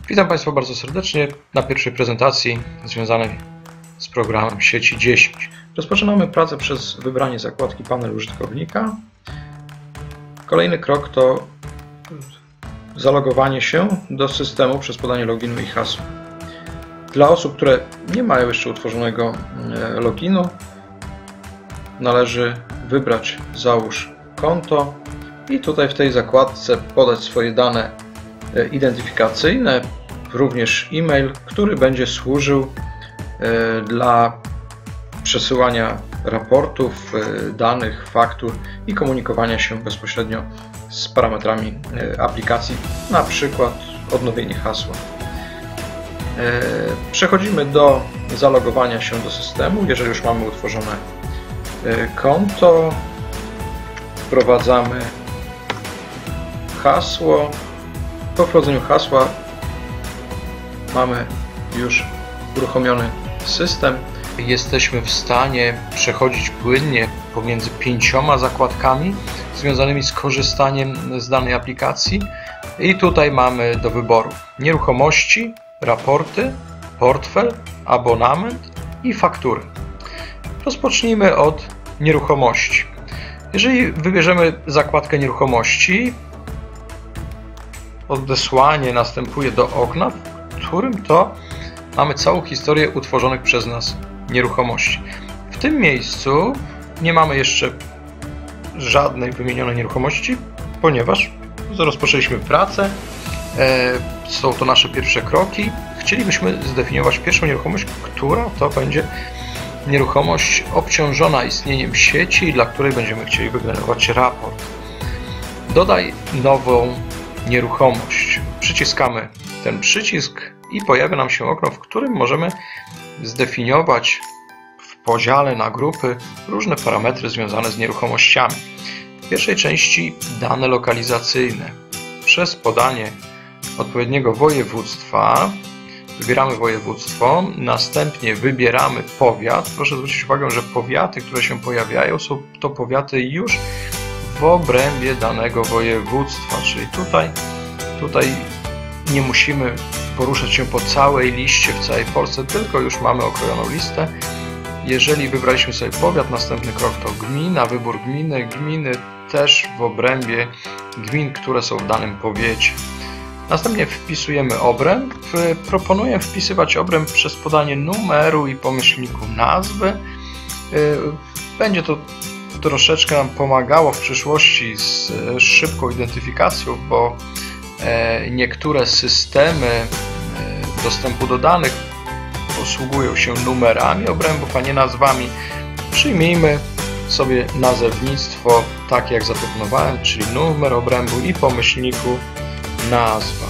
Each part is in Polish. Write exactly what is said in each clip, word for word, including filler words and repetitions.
Witam Państwa bardzo serdecznie na pierwszej prezentacji związanej z programem sieci dziesięć. Rozpoczynamy pracę przez wybranie zakładki panel użytkownika. Kolejny krok to zalogowanie się do systemu przez podanie loginu i hasła. Dla osób, które nie mają jeszcze utworzonego loginu, należy wybrać załóż konto i tutaj w tej zakładce podać swoje dane identyfikacyjne, również e-mail, który będzie służył dla przesyłania raportów, danych, faktur i komunikowania się bezpośrednio z parametrami aplikacji, na przykład odnowienie hasła. Przechodzimy do zalogowania się do systemu. Jeżeli już mamy utworzone konto, wprowadzamy hasło. Po wprowadzeniu hasła mamy już uruchomiony system. Jesteśmy w stanie przechodzić płynnie pomiędzy pięcioma zakładkami związanymi z korzystaniem z danej aplikacji. I tutaj mamy do wyboru nieruchomości, raporty, portfel, abonament i faktury. Rozpocznijmy od nieruchomości. Jeżeli wybierzemy zakładkę nieruchomości, odesłanie następuje do okna, w którym to mamy całą historię utworzonych przez nas nieruchomości. W tym miejscu nie mamy jeszcze żadnej wymienionej nieruchomości, ponieważ rozpoczęliśmy pracę. Są to nasze pierwsze kroki. Chcielibyśmy zdefiniować pierwszą nieruchomość, która to będzie nieruchomość obciążona istnieniem sieci, dla której będziemy chcieli wygenerować raport. Dodaj nową nieruchomość. Przyciskamy ten przycisk i pojawia nam się okno, w którym możemy zdefiniować w podziale na grupy różne parametry związane z nieruchomościami. W pierwszej części dane lokalizacyjne. Przez podanie odpowiedniego województwa wybieramy województwo, następnie wybieramy powiat. Proszę zwrócić uwagę, że powiaty, które się pojawiają, są to powiaty już w obrębie danego województwa, czyli tutaj, tutaj nie musimy poruszać się po całej liście w całej Polsce, tylko już mamy okrojoną listę. Jeżeli wybraliśmy sobie powiat, następny krok to gmina, wybór gminy, gminy też w obrębie gmin, które są w danym powiecie. Następnie wpisujemy obręb. Proponuję wpisywać obręb przez podanie numeru i pomyślniku nazwy. Będzie to troszeczkę nam pomagało w przyszłości z szybką identyfikacją, bo niektóre systemy dostępu do danych posługują się numerami obrębów, a nie nazwami. Przyjmijmy sobie nazewnictwo tak jak zaproponowałem, czyli numer obrębu i pomyślniku nazwa.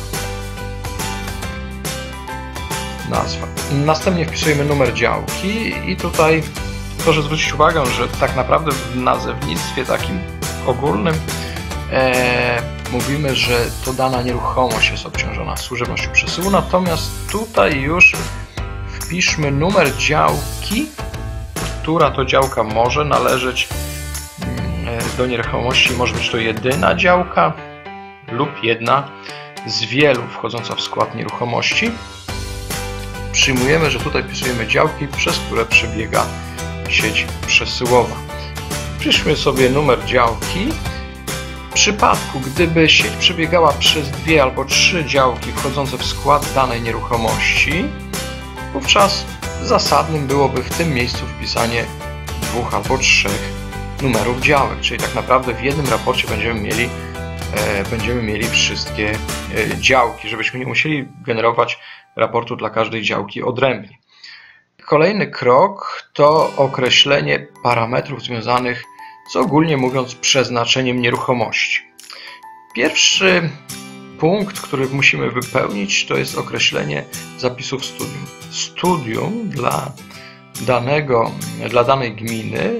Nazwa. Następnie wpisujemy numer działki i tutaj proszę zwrócić uwagę, że tak naprawdę w nazewnictwie takim ogólnym e, mówimy, że to dana nieruchomość jest obciążona służebnością przesyłu, natomiast tutaj już wpiszmy numer działki, która to działka może należeć do nieruchomości. Może być to jedyna działka lub jedna z wielu wchodząca w skład nieruchomości. Przyjmujemy, że tutaj wpisujemy działki, przez które przebiega sieć przesyłowa. Wpiszmy sobie numer działki. W przypadku, gdyby sieć przebiegała przez dwie albo trzy działki wchodzące w skład danej nieruchomości, wówczas zasadnym byłoby w tym miejscu wpisanie dwóch albo trzech numerów działek, czyli tak naprawdę w jednym raporcie będziemy mieli, e, będziemy mieli wszystkie e, działki, żebyśmy nie musieli generować raportu dla każdej działki odrębnie. Kolejny krok to określenie parametrów związanych z, ogólnie mówiąc, przeznaczeniem nieruchomości. Pierwszy punkt, który musimy wypełnić, to jest określenie zapisów studium. Studium dla, danego, dla danej gminy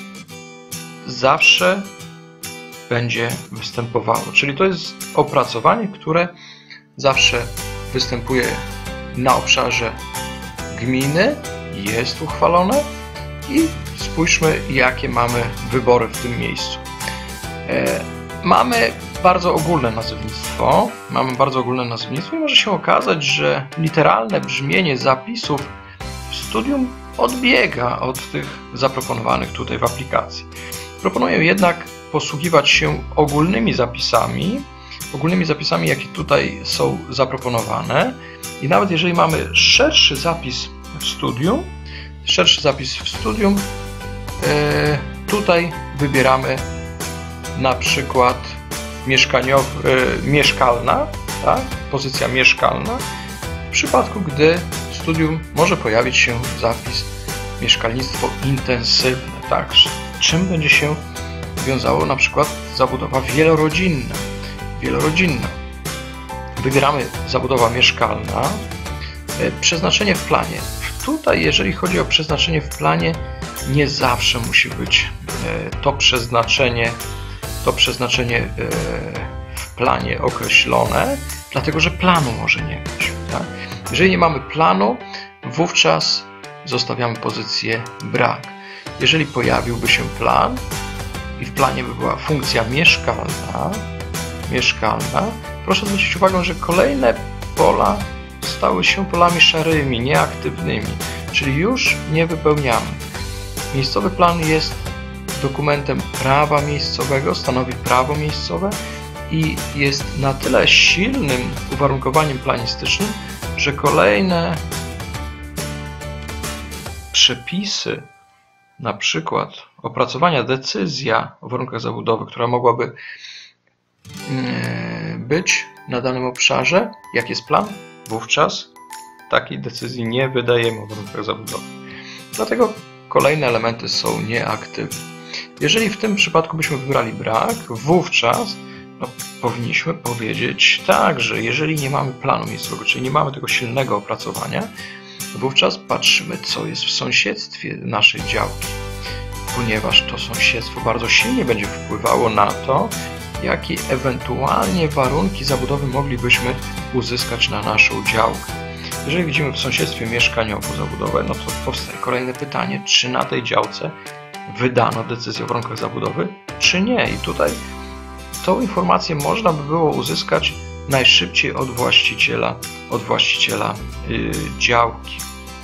zawsze będzie występowało. Czyli to jest opracowanie, które zawsze występuje na obszarze gminy, jest uchwalone i spójrzmy, jakie mamy wybory w tym miejscu. mamy bardzo ogólne nazewnictwo, mamy bardzo ogólne nazewnictwo i może się okazać, że literalne brzmienie zapisów w studium odbiega od tych zaproponowanych tutaj w aplikacji. Proponuję jednak posługiwać się ogólnymi zapisami, ogólnymi zapisami, jakie tutaj są zaproponowane i nawet jeżeli mamy szerszy zapis w studium, szerszy zapis w studium, yy, tutaj wybieramy na przykład mieszkaniowy, yy, mieszkalna, tak? Pozycja mieszkalna, w przypadku gdy w studium może pojawić się zapis mieszkalnictwo intensywne, tak? Czym będzie się wiązało na przykład zabudowa wielorodzinna. wielorodzinna. Wybieramy zabudowa mieszkalna, przeznaczenie w planie. Tutaj, jeżeli chodzi o przeznaczenie w planie, nie zawsze musi być to przeznaczenie, to przeznaczenie w planie określone, dlatego że planu może nie być. Tak? Jeżeli nie mamy planu, wówczas zostawiamy pozycję brak. Jeżeli pojawiłby się plan i w planie by była funkcja mieszkalna, mieszkalna, proszę zwrócić uwagę, że kolejne pola stały się polami szarymi, nieaktywnymi, czyli już nie wypełniamy. Miejscowy plan jest dokumentem prawa miejscowego, stanowi prawo miejscowe i jest na tyle silnym uwarunkowaniem planistycznym, że kolejne przepisy, na przykład opracowania decyzja o warunkach zabudowy, która mogłaby być na danym obszarze, jak jest plan, wówczas takiej decyzji nie wydajemy o warunkach zabudowy. Dlatego kolejne elementy są nieaktywne. Jeżeli w tym przypadku byśmy wybrali brak, wówczas no, powinniśmy powiedzieć tak, że jeżeli nie mamy planu miejscowego, czyli nie mamy tego silnego opracowania, wówczas patrzymy, co jest w sąsiedztwie naszej działki, ponieważ to sąsiedztwo bardzo silnie będzie wpływało na to, jakie ewentualnie warunki zabudowy moglibyśmy uzyskać na naszą działkę. Jeżeli widzimy w sąsiedztwie mieszkaniową zabudowę, no to powstaje kolejne pytanie, czy na tej działce wydano decyzję o warunkach zabudowy, czy nie. I tutaj tą informację można by było uzyskać najszybciej od właściciela, od właściciela yy, działki.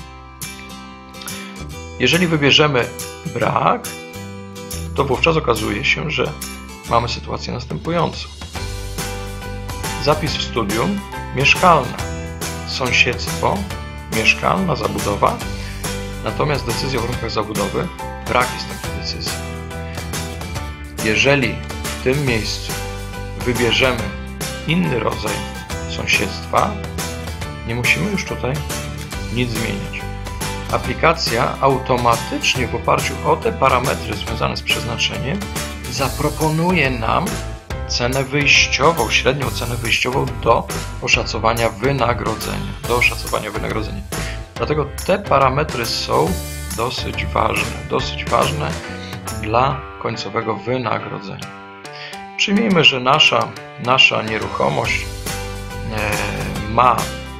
Jeżeli wybierzemy brak, to wówczas okazuje się, że mamy sytuację następującą. Zapis w studium mieszkalna, sąsiedztwo, mieszkalna zabudowa, natomiast decyzja o warunkach zabudowy, brak jest takiej decyzji. Jeżeli w tym miejscu wybierzemy inny rodzaj sąsiedztwa, nie musimy już tutaj nic zmieniać. Aplikacja automatycznie w oparciu o te parametry związane z przeznaczeniem zaproponuje nam cenę wyjściową, średnią cenę wyjściową do oszacowania wynagrodzenia. Do oszacowania wynagrodzenia. Dlatego te parametry są dosyć ważne, dosyć ważne dla końcowego wynagrodzenia. Przyjmijmy, że nasza, nasza nieruchomość e, ma,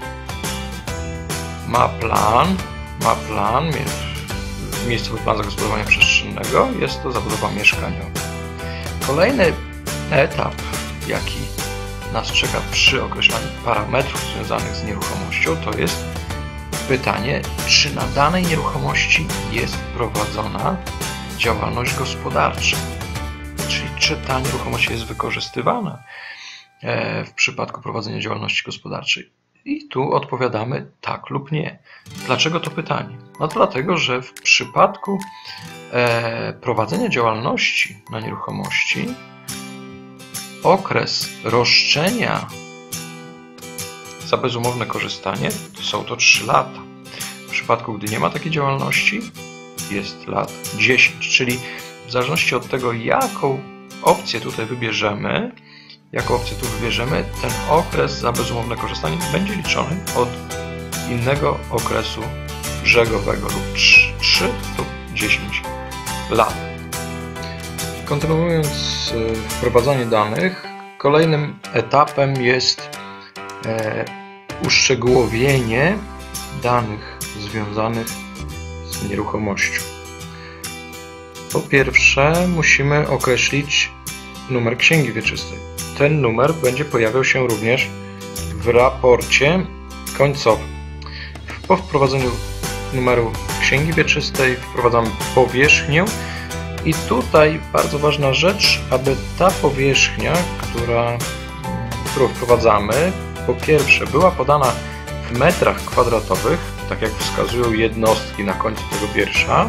ma plan, ma plan, miejscowy plan zagospodarowania przestrzennego, jest to zabudowa mieszkaniowa. Kolejny etap, jaki nas czeka przy określaniu parametrów związanych z nieruchomością, to jest pytanie, czy na danej nieruchomości jest prowadzona działalność gospodarcza, czyli czy ta nieruchomość jest wykorzystywana w przypadku prowadzenia działalności gospodarczej. I tu odpowiadamy tak lub nie. Dlaczego to pytanie? No to dlatego, że w przypadku e, prowadzenia działalności na nieruchomości okres roszczenia za bezumowne korzystanie to są to trzy lata. W przypadku, gdy nie ma takiej działalności, jest lat dziesięć, czyli w zależności od tego, jaką opcję tutaj wybierzemy, jaką opcję tu wybierzemy, ten okres za bezumowne korzystanie będzie liczony od innego okresu brzegowego lub trzy lub dziesięć lat. Kontynuując wprowadzanie danych, kolejnym etapem jest e, uszczegółowienie danych związanych z nieruchomością. Po pierwsze, musimy określić numer księgi wieczystej. Ten numer będzie pojawiał się również w raporcie końcowym. Po wprowadzeniu numeru księgi wieczystej wprowadzamy powierzchnię i tutaj bardzo ważna rzecz, aby ta powierzchnia, która, którą wprowadzamy, po pierwsze była podana w metrach kwadratowych, tak jak wskazują jednostki na końcu tego wiersza,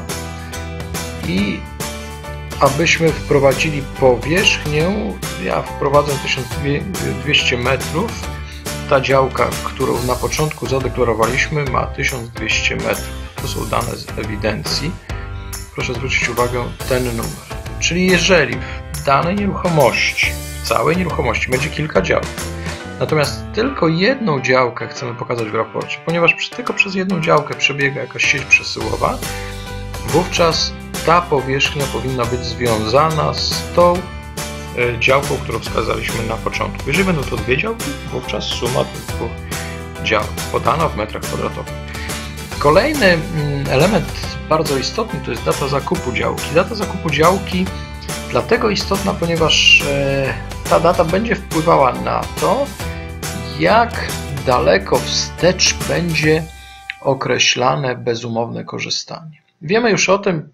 i abyśmy wprowadzili powierzchnię, ja wprowadzę tysiąc dwieście metrów, ta działka, którą na początku zadeklarowaliśmy, ma tysiąc dwieście metrów. To są dane z ewidencji. Proszę zwrócić uwagę ten numer. Czyli jeżeli w danej nieruchomości, w całej nieruchomości będzie kilka działek, natomiast tylko jedną działkę chcemy pokazać w raporcie, ponieważ tylko przez jedną działkę przebiega jakaś sieć przesyłowa, wówczas ta powierzchnia powinna być związana z tą działką, którą wskazaliśmy na początku. Jeżeli będą to dwie działki, wówczas suma tych dwóch działek podana w metrach kwadratowych. Kolejny element bardzo istotny to jest data zakupu działki. Data zakupu działki dlatego istotna, ponieważ ta data będzie wpływała na to, jak daleko wstecz będzie określane bezumowne korzystanie. Wiemy już o tym,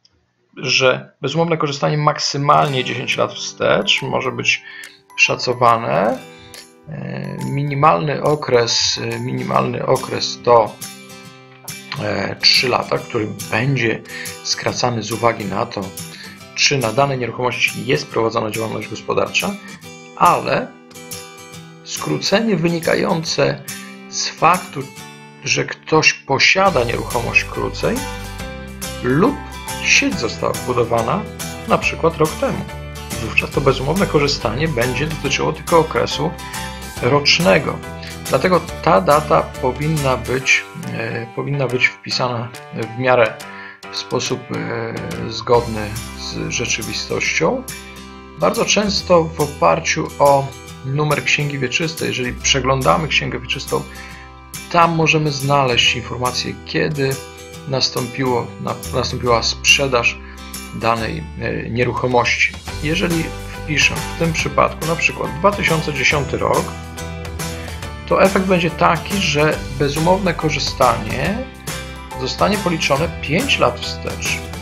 że bezumowne korzystanie maksymalnie dziesięć lat wstecz może być szacowane. Minimalny okres, minimalny okres to trzy lata, który będzie skracany z uwagi na to, czy na danej nieruchomości jest prowadzona działalność gospodarcza, ale skrócenie wynikające z faktu, że ktoś posiada nieruchomość krócej lub sieć została wbudowana na przykład rok temu. Wówczas to bezumowne korzystanie będzie dotyczyło tylko okresu rocznego. Dlatego ta data powinna być, e, powinna być wpisana w miarę w sposób e, zgodny z rzeczywistością. Bardzo często w oparciu o numer księgi wieczystej, jeżeli przeglądamy księgę wieczystą, tam możemy znaleźć informację, kiedy nastąpiło, nastąpiła sprzedaż danej nieruchomości. Jeżeli wpiszę w tym przypadku na przykład dwa tysiące dziesiąty rok, to efekt będzie taki, że bezumowne korzystanie zostanie policzone pięć lat wstecz.